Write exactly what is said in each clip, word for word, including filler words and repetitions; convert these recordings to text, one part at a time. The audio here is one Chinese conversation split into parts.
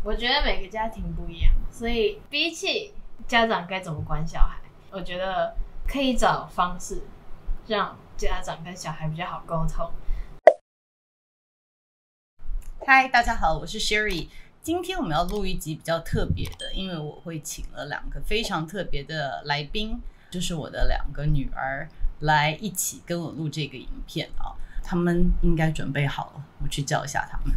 我觉得每个家庭不一样，所以比起家长该怎么管小孩，我觉得可以找方式让家长跟小孩比较好沟通。 嗨，大家好，我是 Sherry。今天我们要录一集比较特别的，因为我会请了两个非常特别的来宾，就是我的两个女儿来一起跟我录这个影片啊。他们应该准备好了，我去叫一下他们。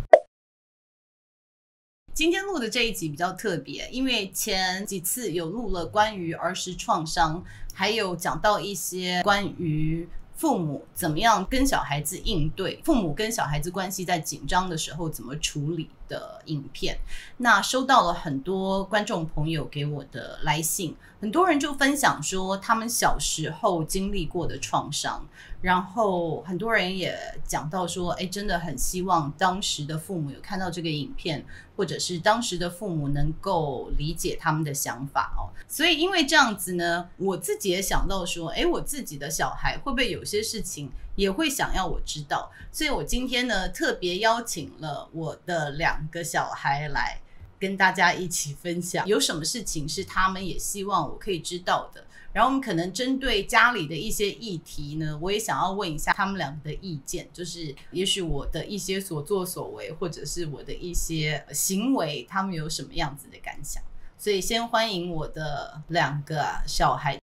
今天录的这一集比较特别，因为前几次有录了关于儿时创伤，还有讲到一些关于父母怎么样跟小孩子应对，父母跟小孩子关系在紧张的时候怎么处理的影片。那收到了很多观众朋友给我的来信，很多人就分享说他们小时候经历过的创伤，然后很多人也讲到说，哎，真的很希望当时的父母有看到这个影片，或者是当时的父母能够理解他们的想法哦。所以因为这样子呢，我自己也想到说，哎，我自己的小孩会不会有些事情也会想要我知道？所以我今天呢特别邀请了我的两个小孩来跟大家一起分享，有什么事情是他们也希望我可以知道的。然后我们可能针对家里的一些议题呢，我也想要问一下他们两个的意见，就是也许我的一些所作所为，或者是我的一些行为，他们有什么样子的感想。所以先欢迎我的两个小孩。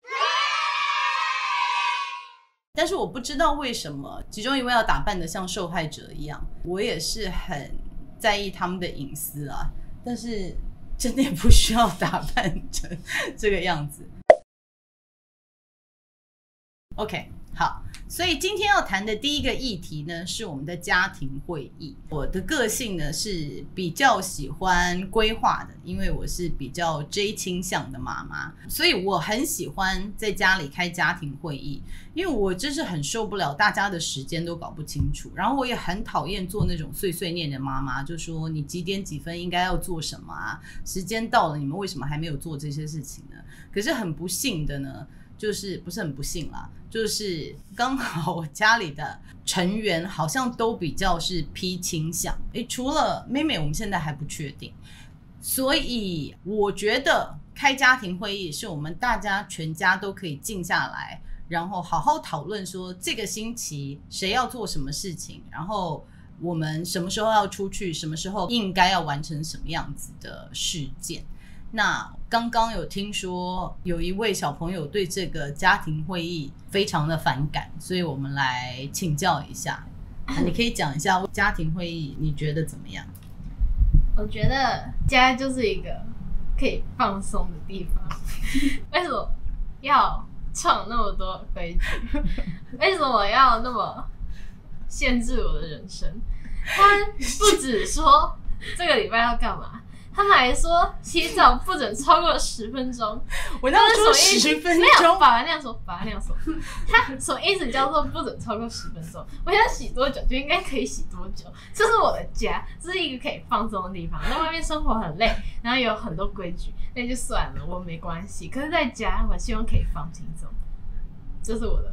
但是我不知道为什么其中一位要打扮得像受害者一样，我也是很在意他们的隐私啊，但是真的也不需要打扮成这个样子。OK， 好，所以今天要谈的第一个议题呢，是我们的家庭会议。我的个性呢是比较喜欢规划的，因为我是比较 J 倾向的妈妈，所以我很喜欢在家里开家庭会议，因为我真是很受不了大家的时间都搞不清楚，然后我也很讨厌做那种碎碎念的妈妈，就说你几点几分应该要做什么啊，时间到了你们为什么还没有做这些事情呢？可是很不幸的呢，就是不是很不幸啦，就是刚好我家里的成员好像都比较是 P 倾向，诶，除了妹妹我们现在还不确定，所以我觉得开家庭会议是我们大家全家都可以静下来，然后好好讨论说这个星期谁要做什么事情，然后我们什么时候要出去，什么时候应该要完成什么样子的事件。那刚刚有听说有一位小朋友对这个家庭会议非常的反感，所以我们来请教一下，你可以讲一下家庭会议你觉得怎么样？ 我觉得家就是一个可以放松的地方。为什么要创那么多规矩？为什么要那么限制我的人生？他们不只说这个礼拜要干嘛，他们还说洗澡不准超过十分钟。 我那说十分钟， 没有，法官那样说，法官那样说，他什么意思叫做不准超过十分钟？我想洗多久就应该可以洗多久，这是我的家，这是一个可以放松的地方。在外面生活很累，然后有很多规矩，那就算了，我没关系。可是在家，我希望可以放轻松，这是我的。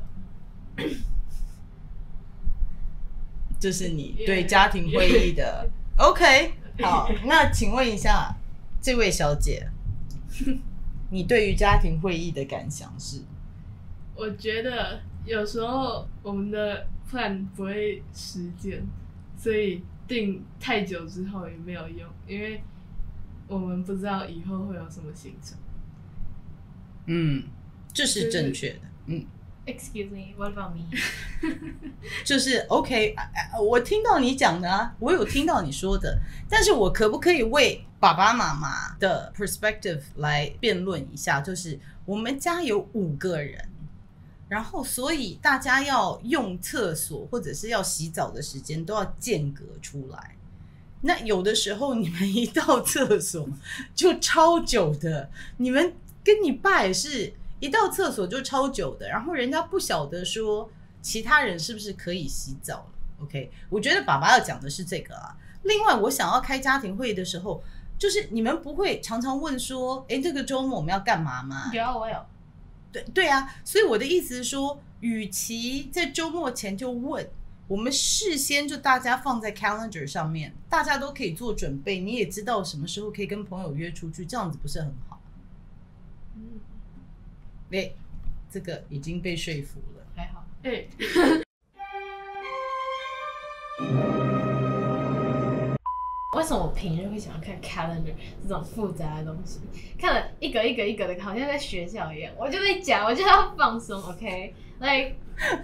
这是你对家庭会议的 OK。好，那请问一下这位小姐，你对于家庭会议的感想是？ 我觉得有时候我们的 plan 不会实践，所以定太久之后也没有用，因为我们不知道以后会有什么行程。 嗯，这是正确的。嗯。 Excuse me, what about me? 就是 OK， 我听到你讲的啊，我有听到你说的，但是我可不可以为爸爸妈妈的 perspective 来辩论一下？就是我们家有五个人，然后所以大家要用厕所或者是要洗澡的时间都要间隔出来。那有的时候你们一到厕所就超久的，你们跟你爸也是。一到厕所就超久的，然后人家不晓得说其他人是不是可以洗澡了。 OK， 我觉得爸爸要讲的是这个啊。另外我想要开家庭会议的时候，就是你们不会常常问说，哎，这个周末我们要干嘛吗？ 有，我有。 对对啊，所以我的意思是说，与其在周末前就问， 我们事先就大家放在 calendar 上面，大家都可以做准备，你也知道什么时候可以跟朋友约出去，这样子不是很好？嗯，哎，这个已经被说服了， 还好。 哎， 为什么我平日会想要看 calendar 这种复杂的东西？看了一个一个一个的，好像在学校一样。我就在讲，我就要放松 ，OK？Like，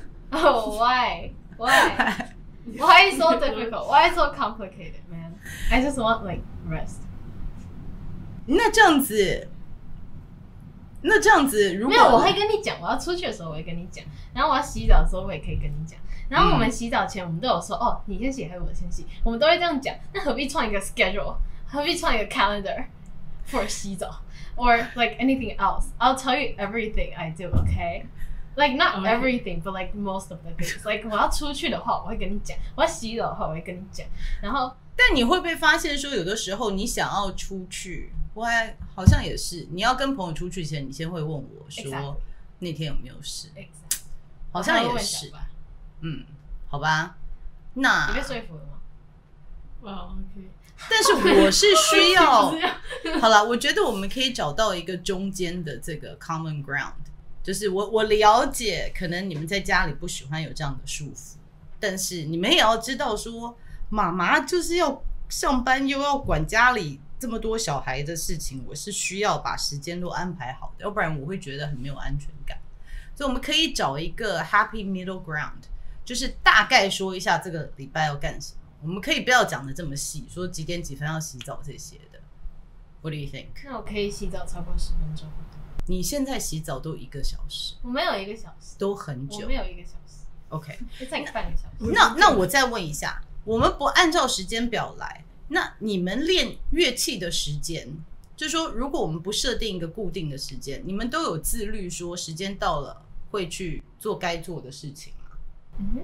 oh why why why so difficult? Why so complicated, man? I just want like rest. 那这样子，那这样子，如果没有，我会跟你讲，我要出去的时候我会跟你讲，然后我要洗澡的时候我也可以跟你讲。然后我们洗澡前，我们都有说，哦，你先洗还是我先洗？我们都会这样讲。那何必创一个 schedule？ 何必创一个 calendar for 洗澡 ？Or like anything else? I'll tell you everything I do, okay? Like not everything, but like most of the things. Like 我要出去的话，我会跟你讲；我要洗澡的话，我会跟你讲。然后， 但你会不会发现说，有的时候你想要出去，我还好像也是，你要跟朋友出去前，你先会问我说 Exactly. 那天有没有事？ Exactly. 好像也是。嗯，好吧，那你被说服了吗？ 哇 ，OK。 但是我是需要，好了，我觉得我们可以找到一个中间的这个 common ground， 就是我我了解，可能你们在家里不喜欢有这样的束缚，但是你们也要知道说，妈妈就是要上班又要管家里这么多小孩的事情，我是需要把时间都安排好的，要不然我会觉得很没有安全感。所以我们可以找一个 happy middle ground。就是大概说一下这个礼拜要干什么，我们可以不要讲的这么细，说几点几分要洗澡这些的。What do you think？ 那我可以洗澡超过十分钟。 你现在洗澡都一个小时？ 我没有一个小时， 都很久。 我没有一个小时。 OK，It's like 半个小时。 那那我再问一下，我们不按照时间表来，那你们练乐器的时间，就是说，如果我们不设定一个固定的时间，你们都有自律说时间到了会去做该做的事情。 嗯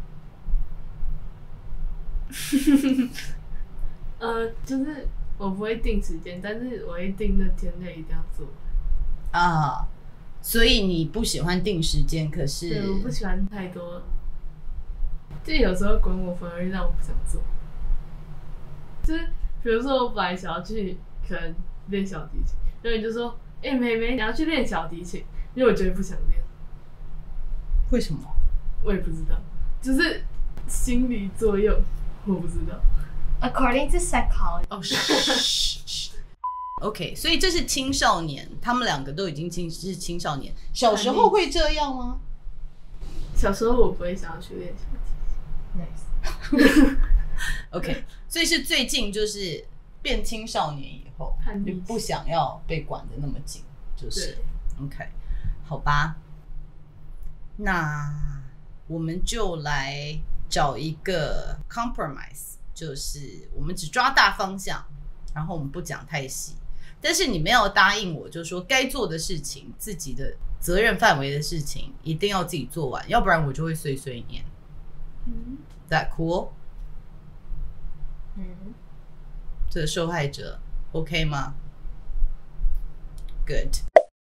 呃，就是我不会定时间，但是我会定那天内一定要做啊。所以你不喜欢定时间，可是对，我不喜欢太多，就有时候管我反而让我不想做。就是比如说我本来想要去可能练小提琴，然后你就说：“哎、欸，妹妹，你要去练小提琴。”因为我觉得不想练。 为什么？ 我也不知道，就是心理作用，我不知道。 According to psychology， 哦，嘘 ，OK， 所以这是青少年，他们两个都已经青是青少年，小时候会这样吗？ 小时候我不会想要去练小提琴 ，nice 。 OK， 所以是最近就是变青少年以后，就不想要被管得那么紧，就是 OK， 好吧，那。我们就来找一个 compromise， 就是我们只抓大方向，然后我们不讲太细。但是你们要答应我，就是说该做的事情，自己的责任范围的事情，一定要自己做完，要不然我就会碎碎念。嗯 That cool？ 嗯， 这个受害者 OK 吗 ？Good。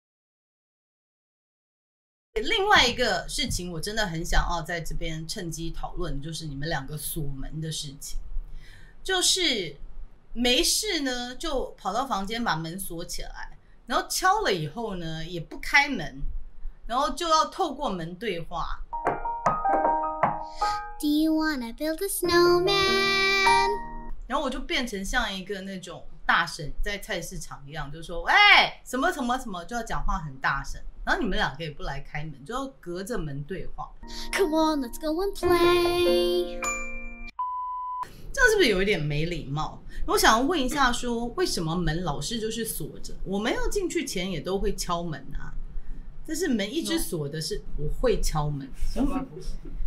另外一个事情，我真的很想要在这边趁机讨论，就是你们两个锁门的事情。就是没事呢，就跑到房间把门锁起来，然后敲了以后呢，也不开门，然后就要透过门对话。 Do you wanna build a snowman？ 然后我就变成像一个那种大婶在菜市场一样，就说：“喂，什么什么什么，就要讲话很大声。”然后你们俩可以不来开门，就要隔着门对话。 Come on, let's go and play。 这样是不是有一点没礼貌？我想要问一下说，说为什么门老是就是锁着？我们要进去前也都会敲门啊，但是门一直锁的是我会敲门。 小爸不是。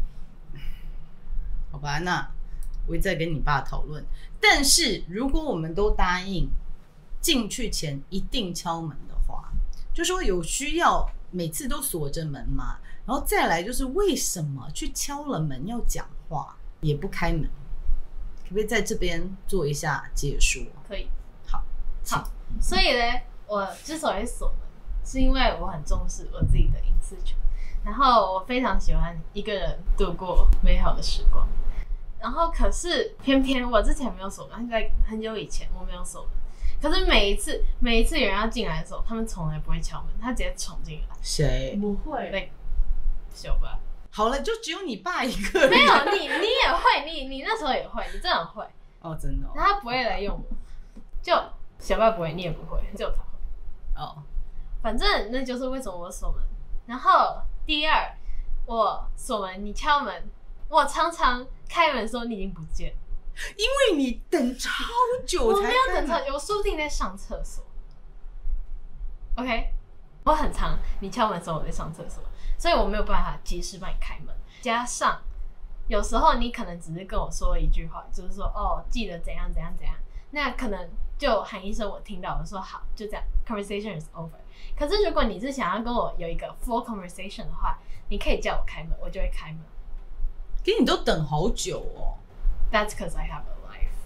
好吧，那我会再跟你爸讨论。但是如果我们都答应进去前一定敲门的话，就说有需要每次都锁着门吗？然后再来就是为什么去敲了门要讲话也不开门？可不可以在这边做一下解说？ 可以。 好， 好。所以呢，我之所以锁门，是因为我很重视我自己的隐私权。 然后我非常喜欢一个人度过美好的时光。然后可是偏偏我之前没有锁门，在很久以前我没有锁门。可是每一次每一次有人要进来的时候，他们从来不会敲门，他直接闯进来。 谁？ 不会。 对，小爸。 好了，就只有你爸一个人。 没有你，你也会，你你那时候也会，你真的会。 哦，真的、哦。 然后他不会来用我，就小爸不会，你也不会，只有他会。 哦， 反正那就是为什么我锁门。然后第二，我锁门，你敲门，我常常开门的时候你已经不见， 因为你等超久才。 我没有等超久，我说不定在上厕所。OK， 我很常你敲门的时候我在上厕所，所以我没有办法及时帮你开门。加上有时候你可能只是跟我说一句话，就是说哦记得怎样怎样怎样，那可能就喊一声我听到，我说好，就这样 ，conversation is over。可是如果你是想要跟我有一个 full conversation 的话，你可以叫我开门，我就会开门。 可是你都等好久哦。 That's because I have a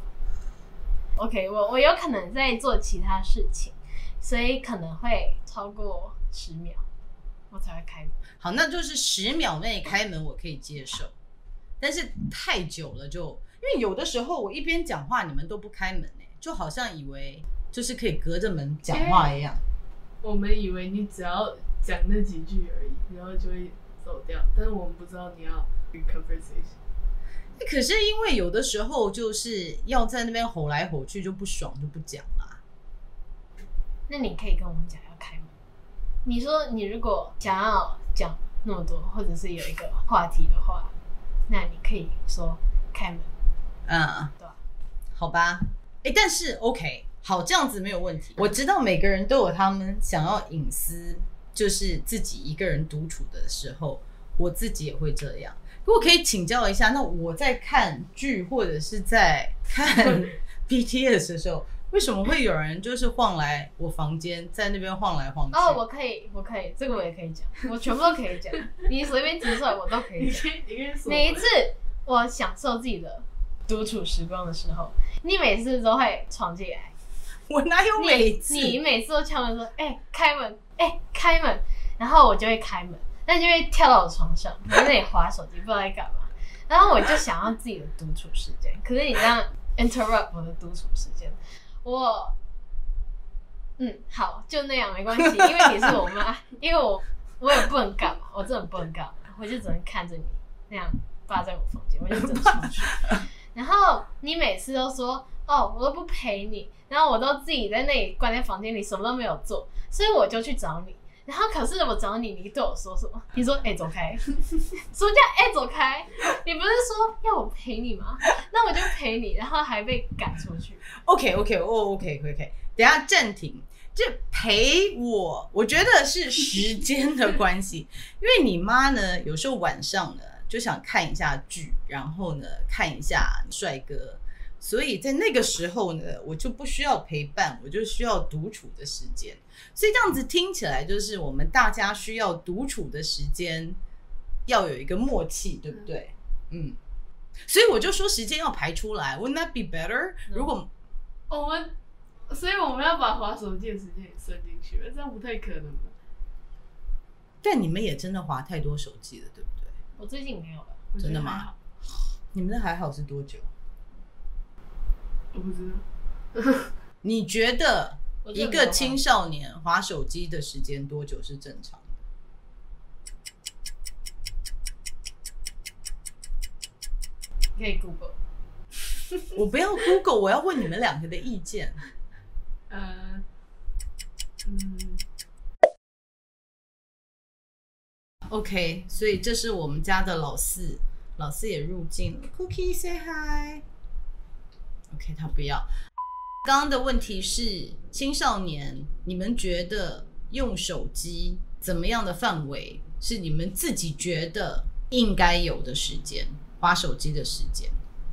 life. OK， 我我有可能在做其他事情，所以可能会超过十秒，我才会开门。 好，那就是十秒内开门我可以接受，但是太久了就，因为有的时候我一边讲话你们都不开门哎，就好像以为就是可以隔着门讲话一样。 我们以为你只要讲那几句而已，然后就会走掉，但是我们不知道你要 conversation。 可是因为有的时候就是要在那边吼来吼去，就不爽就不讲啦。 那你可以跟我们讲要开门。你说你如果想要讲那么多，或者是有一个话题的话，那你可以说开门。 嗯， 对吧？ 好吧。哎，但是 OK， 好，这样子没有问题。我知道每个人都有他们想要隐私，就是自己一个人独处的时候，我自己也会这样。如果可以请教一下，那我在看剧或者是在看 B T S 的时候，为什么会有人就是晃来我房间，在那边晃来晃去？ 哦，我可以，我可以，这个我也可以讲，我全部都可以讲，你随便提出来我都可以讲。每一次我享受自己的独处时光的时候，你每次都会闯进来。 我哪有每次？ 你, 你每次都敲门说：“哎、欸，开门，哎、欸，开门。”然后我就会开门。那就会跳到我床上，我在那里滑手机，不知道在干嘛。然后我就想要自己的独处时间，可是你这样 interrupt 我的独处时间，我，嗯，好，就那样没关系，因为你是我妈，因为我我也不能干嘛，我真的不能干嘛，我就只能看着你那样霸在我房间，我就只能出去。然后你每次都说哦，我都不陪你，然后我都自己在那里关在房间里，什么都没有做，所以我就去找你。然后可是我找你，你对我说什么？你说：“哎、欸，走开！”什么叫“哎、欸，走开”？你不是说要我陪你吗？那我就陪你，然后还被赶出去。 OK OK 哦 OK OK， 等一下暂停。这陪我，我觉得是时间的关系，因为你妈呢，有时候晚上呢就想看一下剧，然后呢看一下帅哥，所以在那个时候呢，我就不需要陪伴，我就需要独处的时间。所以这样子听起来，就是我们大家需要独处的时间要有一个默契，对不对？嗯，所以我就说时间要排出来 ，Wouldn't that be better？、嗯、如果我们，所以我们要把滑手机的时间也算进去了，这样不太可能吧？ 但你们也真的滑太多手机了，对不对？ 我最近没有了， 真的吗？你们的还好是多久？ 我不知道。 你觉得一个青少年滑手机的时间多久是正常的？ 可以 Google。 我不要 Google， 我要问你们两个的意见。 呃，嗯。 OK， 所以这是我们家的老四，老四也入境了。Cookie say hi。OK， 他不要。刚刚的问题是青少年，你们觉得用手机怎么样的范围是你们自己觉得应该有的时间，滑手机的时间？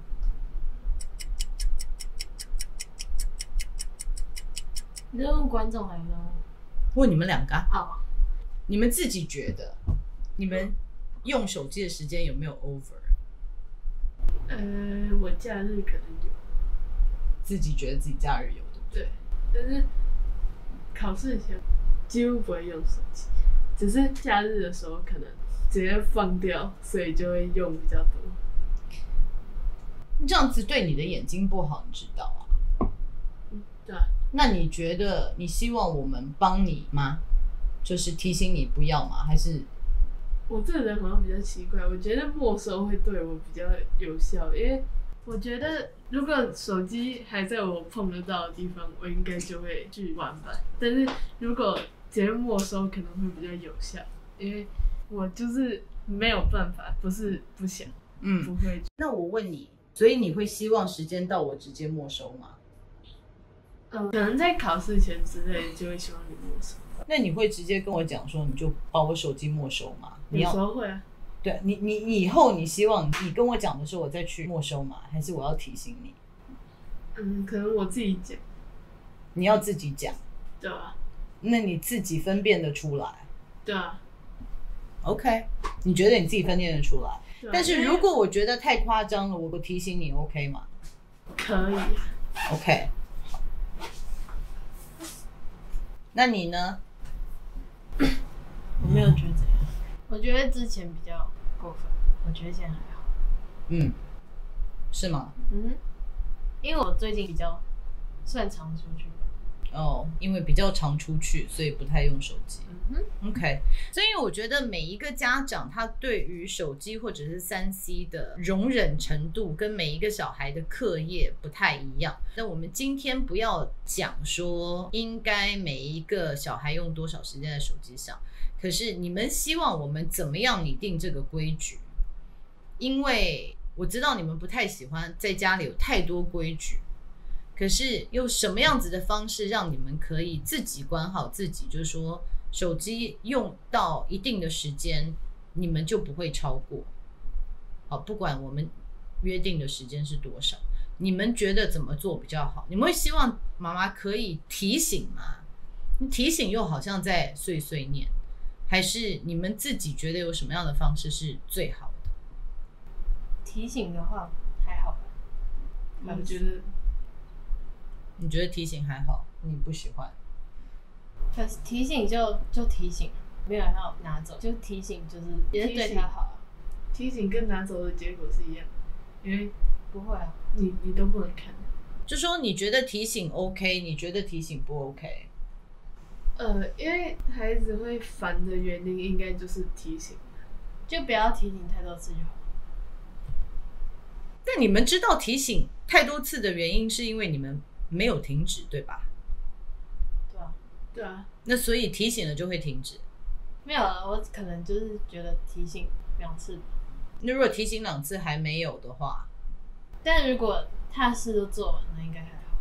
你在问观众还是问我？ 问你们两个啊。 好， 你们自己觉得你们用手机的时间有没有 over？ 呃，我假日可能有。 自己觉得自己假日有，对不对？ 对，但是考试前几乎不会用手机，只是假日的时候可能直接放掉，所以就会用比较多。 这样子对你的眼睛不好，你知道啊？ 嗯，对啊。 那你觉得你希望我们帮你吗？就是提醒你不要吗？还是？ 我这个人好像比较奇怪，我觉得没收会对我比较有效，因为我觉得如果手机还在我碰得到的地方，我应该就会去玩吧。但是如果直接没收，可能会比较有效，因为我就是没有办法，不是不想， 嗯， 不会。 那我问你，所以你会希望时间到我直接没收吗？ 嗯，可能在考试前之类就会希望你没收。 那你会直接跟我讲说，你就把我手机没收吗？你有要时候会啊。 对你，你你以后你希望你跟我讲的时候，我再去没收吗？还是我要提醒你？ 嗯，可能我自己讲。 你要自己讲。 对啊。 那你自己分辨得出来？ 对啊。 OK， 你觉得你自己分辨得出来？ 对啊， 但是如果我觉得太夸张了，我不提醒你 OK 吗？ 可以。 OK。那你呢？ 我没有觉得怎样。 我觉得之前比较过分，我觉得现在还好。 嗯，是吗？ 嗯，因为我最近比较算常出去。 哦，因为比较常出去，所以不太用手机。 嗯哼 OK， 所以我觉得每一个家长他对于手机或者是三 C 的容忍程度跟每一个小孩的课业不太一样。那我们今天不要讲说应该每一个小孩用多少时间在手机上，可是你们希望我们怎么样拟定这个规矩？因为我知道你们不太喜欢在家里有太多规矩。可是用什么样子的方式让你们可以自己管好自己？就是说，手机用到一定的时间，你们就不会超过。好，不管我们约定的时间是多少，你们觉得怎么做比较好？你们会希望妈妈可以提醒吗？提醒又好像在碎碎念，还是你们自己觉得有什么样的方式是最好的？ 提醒的话还好吧， 我觉得。 你觉得提醒还好，你不喜欢？ 可是提醒就就提醒，没有要拿走，就提醒就是也是对他好啊。 提醒跟拿走的结果是一样，因为不会啊， 你你都不能看。 就说你觉得提醒 OK， 你觉得提醒不 OK？ 呃，因为孩子会烦的原因应该就是提醒， 就不要提醒太多次就好。 但你们知道提醒太多次的原因是因为你们没有停止，对吧？ 对啊， 对啊。 那所以提醒了就会停止？ 没有啊，我可能就是觉得提醒两次。 那如果提醒两次还没有的话， 但如果他的事都做完，那应该还好。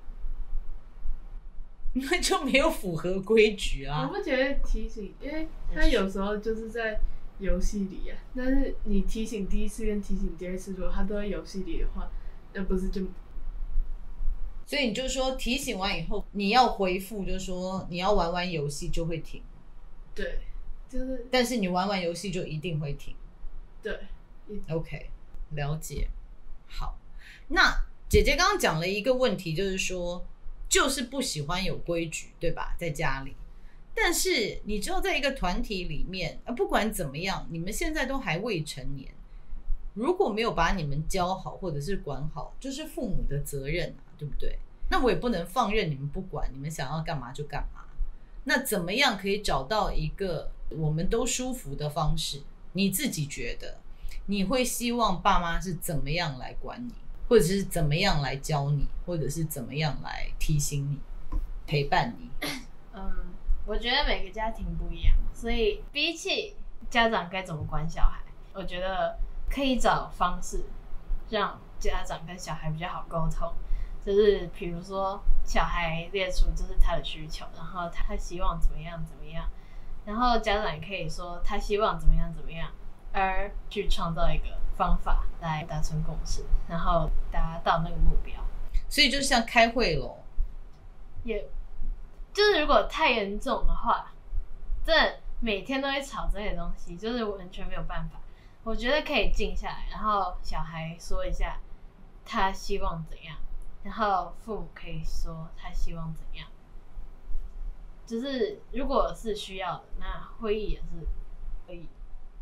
那就没有符合规矩啊。 我不觉得提醒，因为他有时候就是在游戏里啊，但是你提醒第一次跟提醒第二次，如果他都在游戏里的话，那不是就？ 所以你就说提醒完以后，你要回复，就说你要玩玩游戏就会停。 对，就是。 但是你玩玩游戏就一定会停。 对。 OK， 了解。好，那姐姐刚刚讲了一个问题，就是说，就是不喜欢有规矩，对吧？在家里。但是你知道，在一个团体里面，啊，不管怎么样，你们现在都还未成年，如果没有把你们教好或者是管好，就是父母的责任啊，对不对？那我也不能放任你们不管，你们想要干嘛就干嘛。那怎么样可以找到一个我们都舒服的方式？你自己觉得你会希望爸妈是怎么样来管你，或者是怎么样来教你，或者是怎么样来提醒你、陪伴你？ 嗯，我觉得每个家庭不一样，所以比起家长该怎么管小孩，我觉得可以找方式让家长跟小孩比较好沟通。就是比如说小孩列出就是他的需求，然后他希望怎么样怎么样，然后家长也可以说他希望怎么样怎么样，而去创造一个方法来达成共识，然后达到那个目标。 所以就像开会咯， 也就是如果太严重的话，真的每天都会吵这些东西，就是完全没有办法。我觉得可以静下来，然后小孩说一下他希望怎样，然后父母可以说他希望怎样。就是如果是需要的，那会议也是可以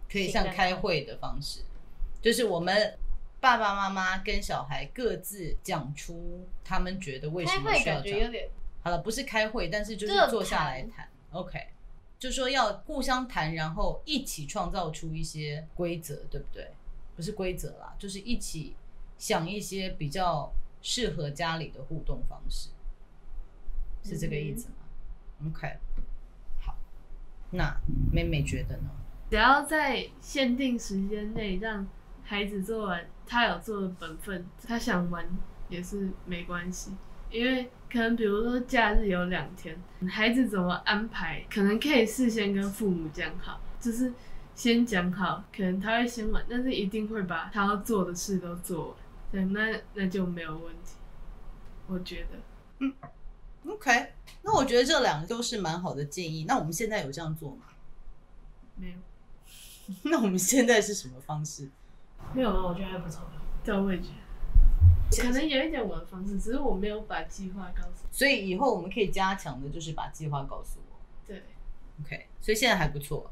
可以像开会的方式，就是我们爸爸妈妈跟小孩各自讲出他们觉得为什么需要这样。好了，不是开会，但是就是坐下来谈。OK， 就说要互相谈，然后一起创造出一些规则，对不对？不是规则啦，就是一起想一些比较适合家里的互动方式，是这个意思吗？嗯、OK， 好，那妹妹觉得呢？ 只要在限定时间内让孩子做完他有做的本分，他想玩也是没关系。因为可能比如说假日有两天，孩子怎么安排，可能可以事先跟父母讲好，就是先讲好，可能他会先玩，但是一定会把他要做的事都做完，对，那那就没有问题，我觉得。 嗯 ，OK， 那我觉得这两个都是蛮好的建议。那我们现在有这样做吗？ 没有。 那我们现在是什么方式？ 没有吗？我觉得还不错。 对，我也觉得。可能有一点我的方式，只是我没有把计划告诉你。 所以以后我们可以加强的就是把计划告诉我。 对 ，OK， 所以现在还不错。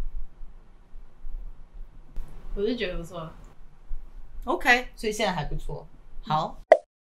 我是觉得不错。 OK， 所以现在还不错。好，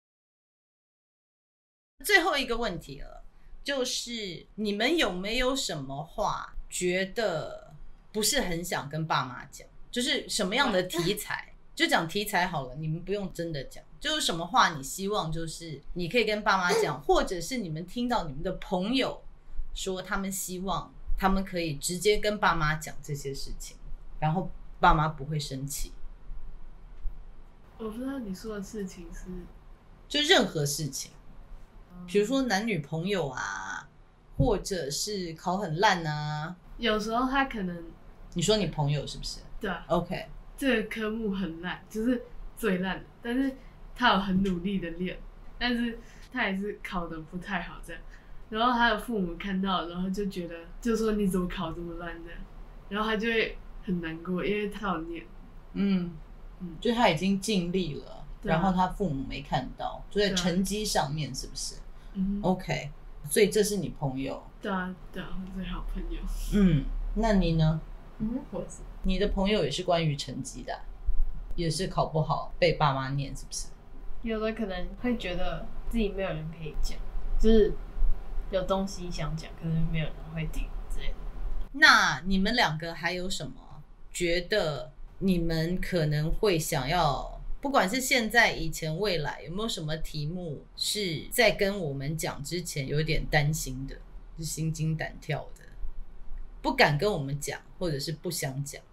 嗯、最后一个问题了，就是你们有没有什么话觉得不是很想跟爸妈讲？就是什么样的题材？就讲题材好了，你们不用真的讲。就是什么话你希望就是你可以跟爸妈讲，或者是你们听到你们的朋友说他们希望他们可以直接跟爸妈讲这些事情，然后爸妈不会生气。 我不知道你说的事情是就任何事情，比如说男女朋友啊，或者是考很烂啊。 有时候他可能， 你说你朋友是不是？ 对啊。 OK， 这个科目很烂，就是最烂的，但是他有很努力的练，但是他也是考得不太好这样。然后他的父母看到，然后就觉得，就说你怎么考这么烂这样，然后他就会很难过，因为他有念。 嗯嗯，就是他已经尽力了， 啊、 然后他父母没看到，就在成绩上面是不是？ 嗯 ，OK， 所以这是你朋友。 对啊，对啊，我最好朋友。 嗯，那你呢？ 嗯，我是。 你的朋友也是关于成绩的，也是考不好被爸妈念，是不是？ 有的可能会觉得自己没有人可以讲，就是有东西想讲，可是没有人会听之类的。 那你们两个还有什么觉得你们可能会想要，不管是现在、以前、未来，有没有什么题目是在跟我们讲之前有点担心的，是心惊胆跳的，不敢跟我们讲，或者是不想讲？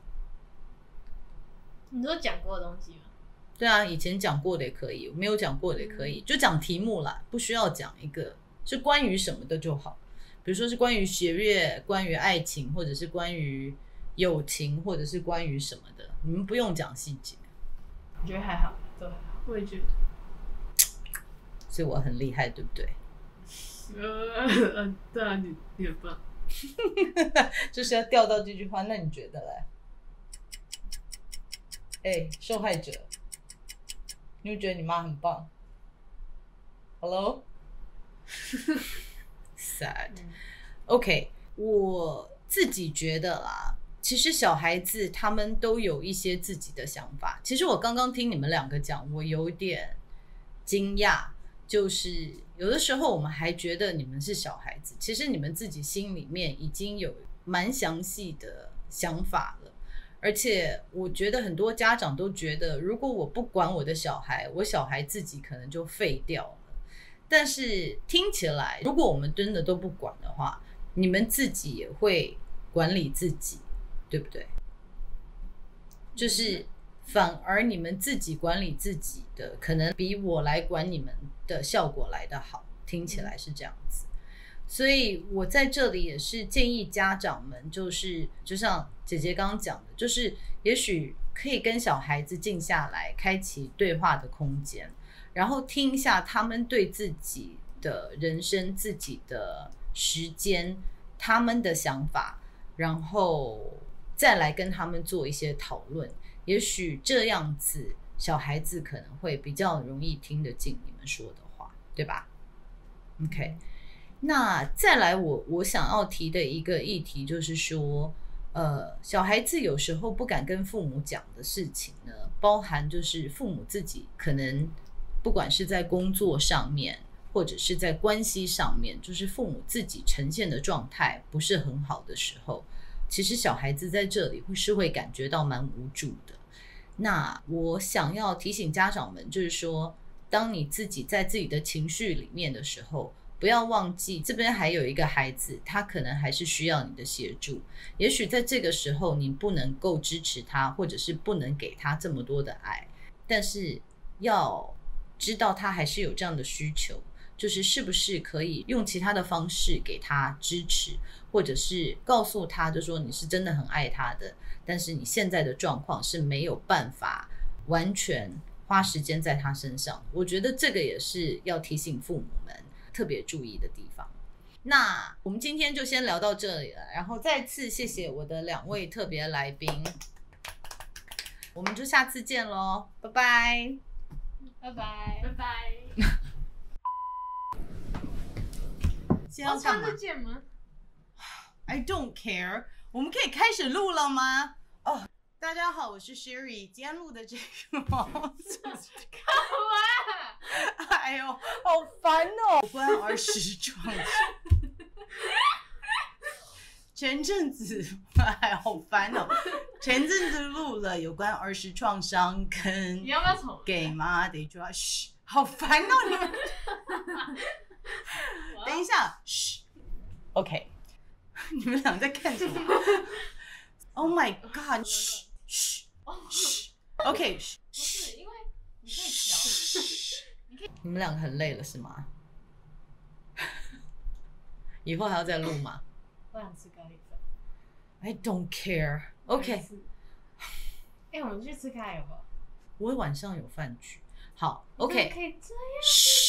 你说讲过的东西吗？ 对啊，以前讲过的也可以，没有讲过的也可以，就讲题目啦，不需要讲一个是关于什么的就好。比如说是关于学业、关于爱情，或者是关于友情，或者是关于什么的，你们不用讲细节。 我觉得还好，都还好。 我也觉得。 所以我很厉害，对不对？ 呃，对啊，你你很棒。 就是要钓到这句话，那你觉得嘞？哎、欸，受害者，你会觉得你妈很棒 ？Hello， sad。OK， 我自己觉得啦，其实小孩子他们都有一些自己的想法。其实我刚刚听你们两个讲，我有点惊讶，就是有的时候我们还觉得你们是小孩子，其实你们自己心里面已经有蛮详细的想法了。而且我觉得很多家长都觉得，如果我不管我的小孩，我小孩自己可能就废掉了。但是听起来，如果我们真的都不管的话，你们自己也会管理自己，对不对？就是反而你们自己管理自己的，可能比我来管你们的效果来得好，听起来是这样子。所以我在这里也是建议家长们，就是就像姐姐刚刚讲的，就是也许可以跟小孩子静下来，开启对话的空间，然后听一下他们对自己的人生、自己的时间、他们的想法，然后再来跟他们做一些讨论。也许这样子，小孩子可能会比较容易听得进你们说的话，对吧 ？OK。那再来我我想要提的一个议题就是说， 呃，小孩子有时候不敢跟父母讲的事情呢，包含就是父母自己可能不管是在工作上面，或者是在关系上面，就是父母自己呈现的状态不是很好的时候，其实小孩子在这里会是会感觉到蛮无助的。那我想要提醒家长们，就是说，当你自己在自己的情绪里面的时候，不要忘记这边还有一个孩子，他可能还是需要你的协助。也许在这个时候你不能够支持他，或者是不能给他这么多的爱，但是要知道他还是有这样的需求，就是是不是可以用其他的方式给他支持，或者是告诉他就说你是真的很爱他的，但是你现在的状况是没有办法完全花时间在他身上。我觉得这个也是要提醒父母们特别注意的地方。那我们今天就先聊到这里了，然后再次谢谢我的两位特别来宾，我们就下次见咯，拜拜拜拜拜拜。 现在要干嘛？ 得见吗？ I don't care。 我们可以开始录了吗？哦、oh, 大家好，我是 Sherry。 今天录的这个毛干嘛？ 哎呦，好烦哦！有关儿时创伤。前阵子，哎，好烦哦！前阵子录了有关儿时创伤跟你要不要重给妈得抓，嘘，好烦哦！你们，等一下，嘘 ，OK， 你们俩在干什么 ？Oh my God！ 嘘嘘嘘 ，OK， 嘘， 不是因为你可以调， 你们两个很累了是吗？以后还要再录吗？ 我想吃咖喱饭。 I don't care. OK。 哎、欸，我们去吃咖喱好不好？ 我晚上有饭局。好 ，OK。 可以这样。 嘘。